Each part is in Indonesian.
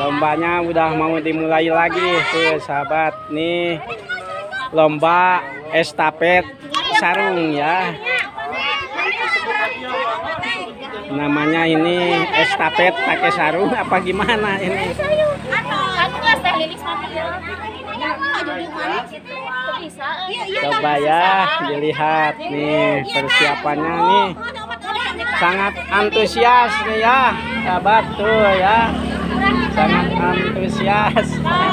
Lombanya udah mau dimulai lagi tuh sahabat. Nih lomba estafet sarung ya. Namanya ini estafet pakai sarung apa gimana ini? Coba ya dilihat nih persiapannya nih. Sangat antusias nih ya sahabat tuh ya. Sangat antusias.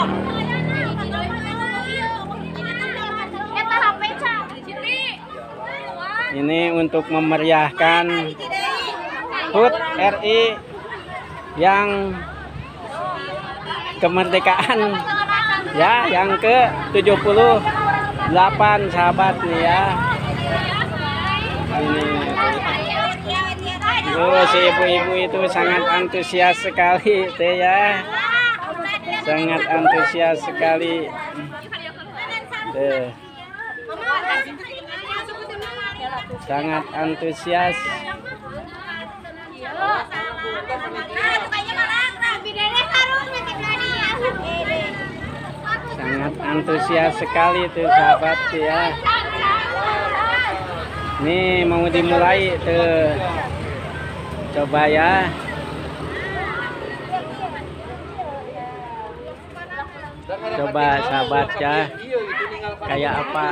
Ini untuk memeriahkan HUT RI yang kemerdekaan ya, yang ke-78 sahabat nih ya. Ini si ibu-ibu itu sangat antusias sekali teh ya. Sangat antusias sekali. Sangat antusias. Sangat antusias sekali tuh sahabat ya. Nih mau dimulai tuh. Coba ya. Coba sahabat ya. Kayak apa?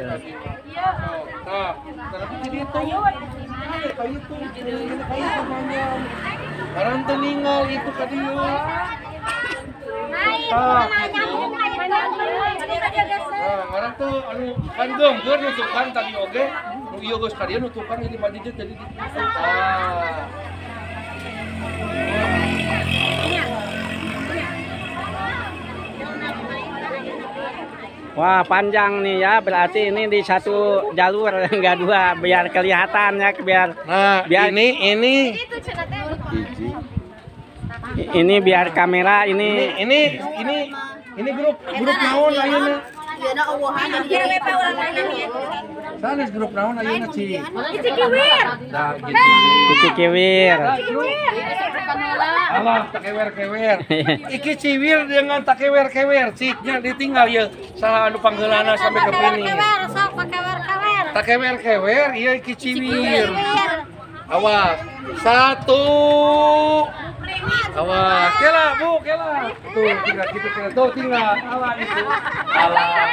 Orang meninggal itu tadi. Orang tuh anu kandung keur nutupan tadi oge. Nu ieu geus ka dieu nutupan jadi madijeut jadi Wah panjang nih ya, berarti ini di satu jalur enggak dua biar kelihatan ya, biar ini biar kamera ini grup naon ayeuna. Sanes grup naon ayeuna Ci? Kiwir. Kiwir. Alah tak kewer-kewer. Iki Ciwir dengan tak kewer-kewer, ciknya ditinggal ya. Salah anu panggeulana sampai ke sini. Tak kewer-kewer, ieu iki Ciwir. Awas. 1. Awas, kela Bu, kela. Tuh, tinggal gitu kela. Tuh, tinggal. Alah itu. Alah.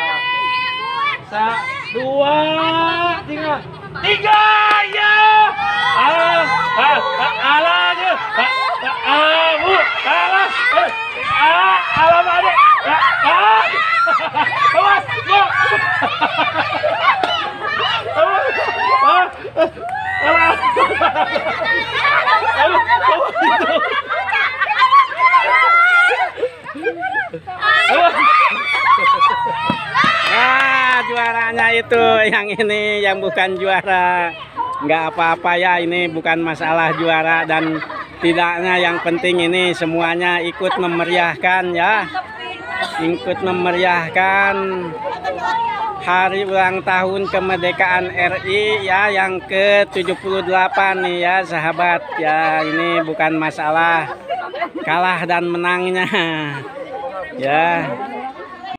2, tinggal. 3 ya. Alah. Alah aja. Bu, alah. Alah ada. Awas, Bu. Alah. Nah, juaranya itu yang ini, yang bukan juara nggak apa-apa ya, ini bukan masalah juara dan tidaknya, yang penting ini semuanya ikut memeriahkan ya, ikut memeriahkan hari ulang tahun kemerdekaan RI ya, yang ke-78 nih ya sahabat ya. Ini bukan masalah kalah dan menangnya ya.